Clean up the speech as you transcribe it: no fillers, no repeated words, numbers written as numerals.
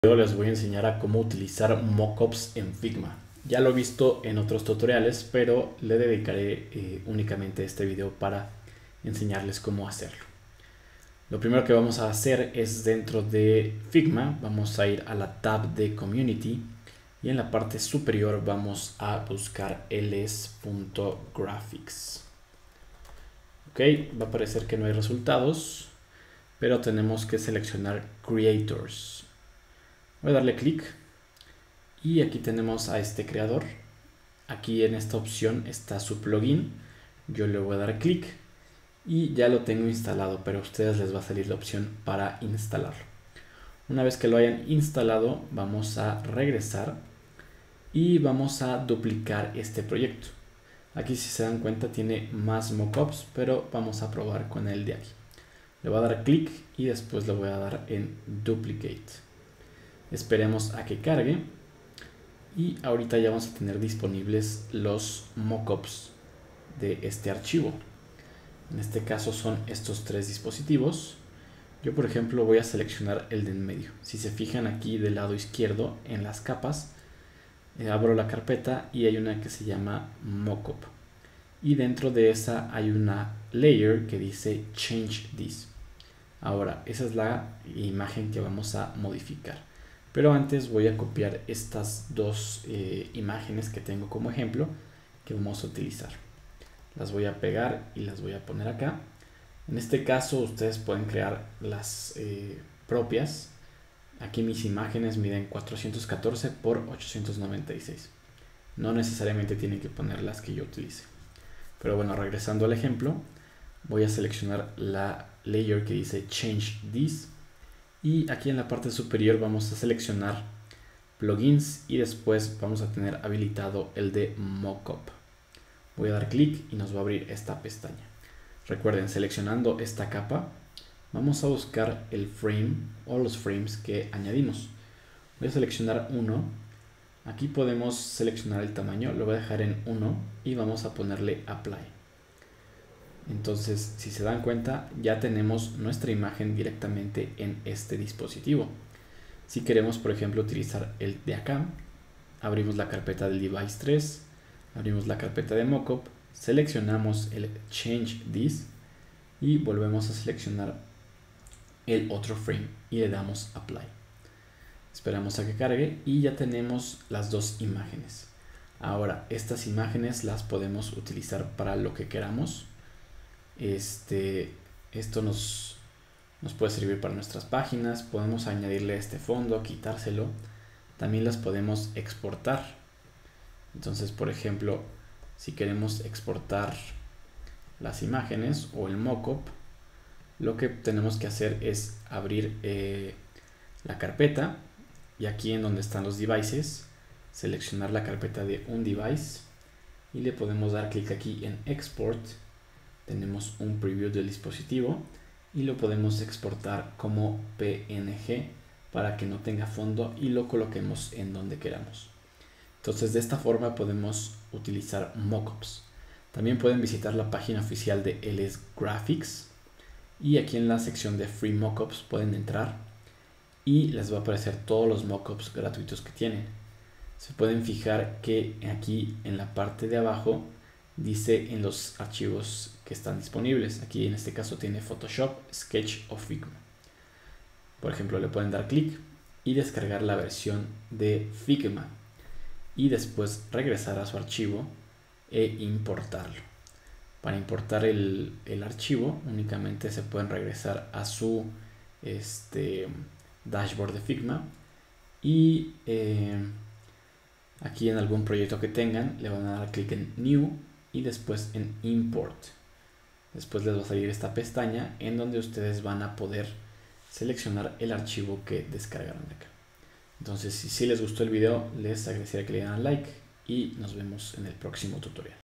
Yo les voy a enseñar a cómo utilizar mockups en Figma. Ya lo he visto en otros tutoriales, pero le dedicaré únicamente este video para enseñarles cómo hacerlo. Lo primero que vamos a hacer es dentro de Figma, vamos a ir a la tab de Community y en la parte superior vamos a buscar ls.graphics. Ok, va a aparecer que no hay resultados, pero tenemos que seleccionar Creators. Voy a darle clic y aquí tenemos a este creador. Aquí en esta opción está su plugin. Yo le voy a dar clic y ya lo tengo instalado, pero a ustedes les va a salir la opción para instalarlo. Una vez que lo hayan instalado, vamos a regresar y vamos a duplicar este proyecto. Aquí, si se dan cuenta, tiene más mockups, pero vamos a probar con el de aquí. Le voy a dar clic y después le voy a dar en Duplicate. Esperemos a que cargue y ahorita ya vamos a tener disponibles los mockups de este archivo. En este caso son estos tres dispositivos. Yo, por ejemplo, voy a seleccionar el de en medio. Si se fijan aquí del lado izquierdo en las capas, abro la carpeta y hay una que se llama mockup y dentro de esa hay una layer que dice change this. Ahora, esa es la imagen que vamos a modificar. Pero antes voy a copiar estas dos imágenes que tengo como ejemplo que vamos a utilizar. Las voy a pegar y las voy a poner acá. En este caso ustedes pueden crear las propias. Aquí mis imágenes miden 414 por 896. No necesariamente tienen que poner las que yo utilice. Pero bueno, regresando al ejemplo, voy a seleccionar la layer que dice Change This. Y aquí en la parte superior vamos a seleccionar plugins y después vamos a tener habilitado el de mockup. Voy a dar clic y nos va a abrir esta pestaña. Recuerden, seleccionando esta capa vamos a buscar el frame o los frames que añadimos. Voy a seleccionar uno. Aquí podemos seleccionar el tamaño, lo voy a dejar en 1 y vamos a ponerle apply. Entonces, si se dan cuenta, ya tenemos nuestra imagen directamente en este dispositivo. Si queremos, por ejemplo, utilizar el de acá, abrimos la carpeta del device 3, abrimos la carpeta de mockup, seleccionamos el change this y volvemos a seleccionar el otro frame y le damos apply. Esperamos a que cargue y ya tenemos las dos imágenes. Ahora, estas imágenes las podemos utilizar para lo que queramos. Esto nos puede servir para nuestras páginas. Podemos añadirle este fondo, quitárselo. También las podemos exportar. Entonces, por ejemplo, si queremos exportar las imágenes o el mockup, lo que tenemos que hacer es abrir la carpeta y aquí en donde están los devices, seleccionar la carpeta de un device y le podemos dar clic aquí en export. Tenemos un preview del dispositivo y lo podemos exportar como PNG para que no tenga fondo y lo coloquemos en donde queramos. Entonces, de esta forma podemos utilizar mockups. También pueden visitar la página oficial de LS Graphics y aquí en la sección de Free Mockups pueden entrar y les va a aparecer todos los mockups gratuitos que tienen. Se pueden fijar que aquí en la parte de abajo dice en los archivos que están disponibles. Aquí en este caso tiene Photoshop, Sketch o Figma. Por ejemplo, le pueden dar clic y descargar la versión de Figma y después regresar a su archivo e importarlo. Para importar el archivo únicamente se pueden regresar a su dashboard de Figma y aquí en algún proyecto que tengan le van a dar clic en New y después en Import. Después les va a salir esta pestaña en donde ustedes van a poder seleccionar el archivo que descargaron de acá. Entonces, si les gustó el video, les agradecería que le dieran like y nos vemos en el próximo tutorial.